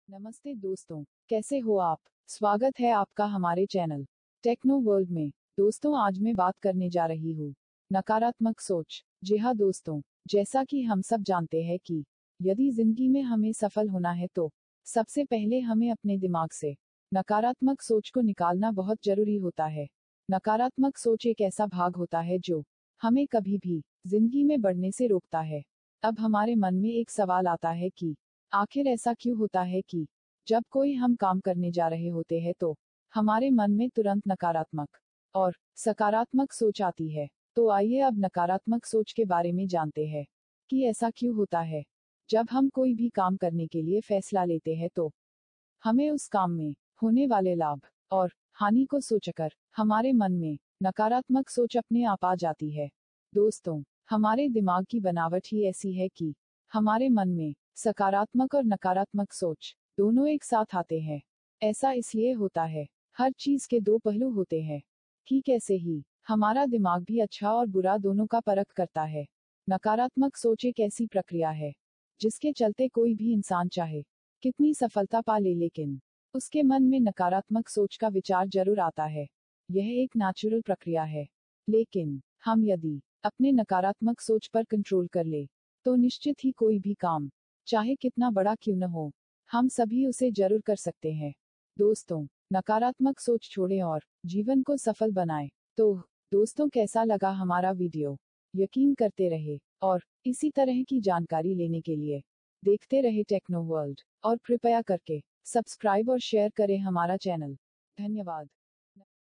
नमस्ते दोस्तों, कैसे हो आप। स्वागत है आपका हमारे चैनल टेक्नो वर्ल्ड में। दोस्तों, आज मैं बात करने जा रही हूँ नकारात्मक सोच। जी हाँ दोस्तों, जैसा कि हम सब जानते हैं कि यदि जिंदगी में हमें सफल होना है तो सबसे पहले हमें अपने दिमाग से नकारात्मक सोच को निकालना बहुत जरूरी होता है। नकारात्मक सोच एक ऐसा भाग होता है जो हमें कभी भी जिंदगी में बढ़ने से रोकता है। अब हमारे मन में एक सवाल आता है कि आखिर ऐसा क्यों होता है कि जब कोई हम काम करने जा रहे होते हैं तो हमारे मन में तुरंत नकारात्मक और सकारात्मक सोच आती है। तो आइए अब नकारात्मक सोच के बारे में जानते हैं कि ऐसा क्यों होता है। जब हम कोई भी काम करने के लिए फैसला लेते हैं तो हमें उस काम में होने वाले लाभ और हानि को सोचकर हमारे मन में नकारात्मक सोच अपने आप आ जाती है। दोस्तों, हमारे दिमाग की बनावट ही ऐसी है कि हमारे मन में सकारात्मक और नकारात्मक सोच दोनों एक साथ आते हैं। ऐसा इसलिए होता है, हर चीज के दो पहलू होते हैं। ठीक ऐसे ही हमारा दिमाग भी अच्छा और बुरा दोनों का परख करता है। नकारात्मक सोच एक ऐसी प्रक्रिया है जिसके चलते कोई भी इंसान चाहे कितनी सफलता पा ले, लेकिन उसके मन में नकारात्मक सोच का विचार जरूर आता है। यह एक नेचुरल प्रक्रिया है, लेकिन हम यदि अपने नकारात्मक सोच पर कंट्रोल कर ले तो निश्चित ही कोई भी काम, चाहे कितना बड़ा क्यों न हो, हम सभी उसे जरूर कर सकते हैं। दोस्तों, नकारात्मक सोच छोड़ें और जीवन को सफल बनाएं। तो दोस्तों, कैसा लगा हमारा वीडियो। यकीन करते रहे और इसी तरह की जानकारी लेने के लिए देखते रहे टेक्नो वर्ल्ड, और कृपया करके सब्सक्राइब और शेयर करें हमारा चैनल। धन्यवाद।